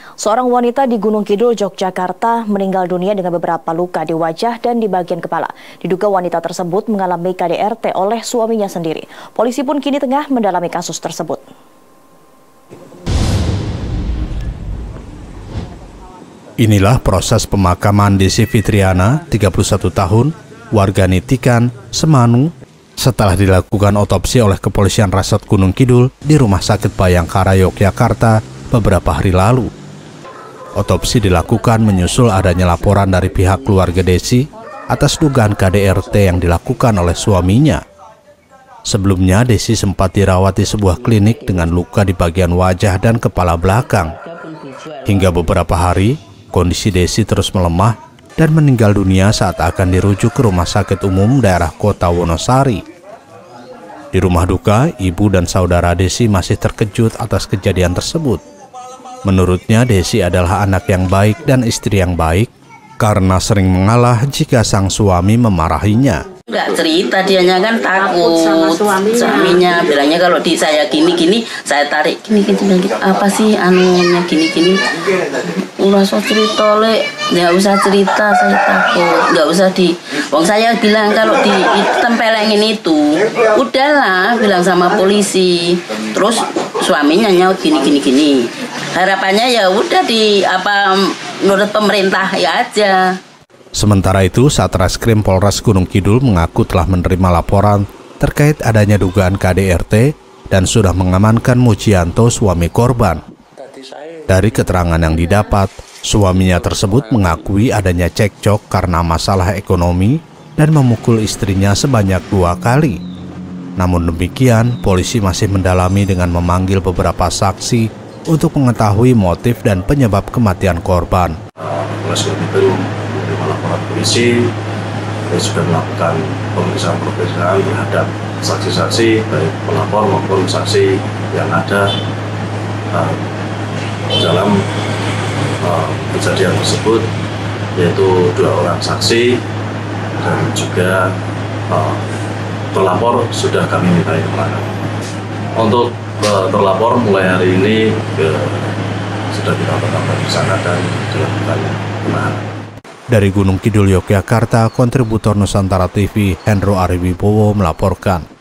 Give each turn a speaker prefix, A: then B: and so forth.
A: Seorang wanita di Gunung Kidul, Yogyakarta meninggal dunia dengan beberapa luka di wajah dan di bagian kepala. Diduga wanita tersebut mengalami KDRT oleh suaminya sendiri. Polisi pun kini tengah mendalami kasus tersebut.
B: Inilah proses pemakaman Desi Fitriana, 31 tahun, warga Nitikan, Semanu, setelah dilakukan otopsi oleh Kepolisian Resort Gunung Kidul di Rumah Sakit Bayangkara, Yogyakarta beberapa hari lalu. Otopsi dilakukan menyusul adanya laporan dari pihak keluarga Desi atas dugaan KDRT yang dilakukan oleh suaminya. Sebelumnya, Desi sempat dirawat di sebuah klinik dengan luka di bagian wajah dan kepala belakang. Hingga beberapa hari, kondisi Desi terus melemah dan meninggal dunia saat akan dirujuk ke Rumah Sakit Umum daerah Kota Wonosari. Di rumah duka, ibu dan saudara Desi masih terkejut atas kejadian tersebut. Menurutnya, Desi adalah anak yang baik dan istri yang baik karena sering mengalah jika sang suami memarahinya.
C: Nggak cerita, dianya kan takut sama suaminya. Bilangnya kalau di saya gini-gini, saya tarik gini-gini. Apa sih anunya gini-gini? Udah so cerita, nggak usah cerita, saya takut. Nggak usah wong saya bilang kalau ditempelengin itu, udahlah, bilang sama polisi. Terus suaminya nyaut gini-gini. Harapannya ya udah menurut pemerintah ya aja.
B: Sementara itu, Satreskrim Polres Gunung Kidul mengaku telah menerima laporan terkait adanya dugaan KDRT dan sudah mengamankan Mujianto, suami korban. Dari keterangan yang didapat, suaminya tersebut mengakui adanya cekcok karena masalah ekonomi dan memukul istrinya sebanyak 2 kali. Namun demikian, polisi masih mendalami dengan memanggil beberapa saksi untuk mengetahui motif dan penyebab kematian korban.
D: Laporan polisi sudah melakukan pemeriksaan terhadap saksi-saksi, baik pelapor maupun saksi yang ada dalam kejadian tersebut, yaitu 2 orang saksi dan juga terlapor sudah kami mintai keterangan. Untuk terlapor mulai hari ini sudah kita tetapkan di sana dan dilakukan penahanan.
B: Dari Gunung Kidul, Yogyakarta, kontributor Nusantara TV Hendro Ariwibowo melaporkan.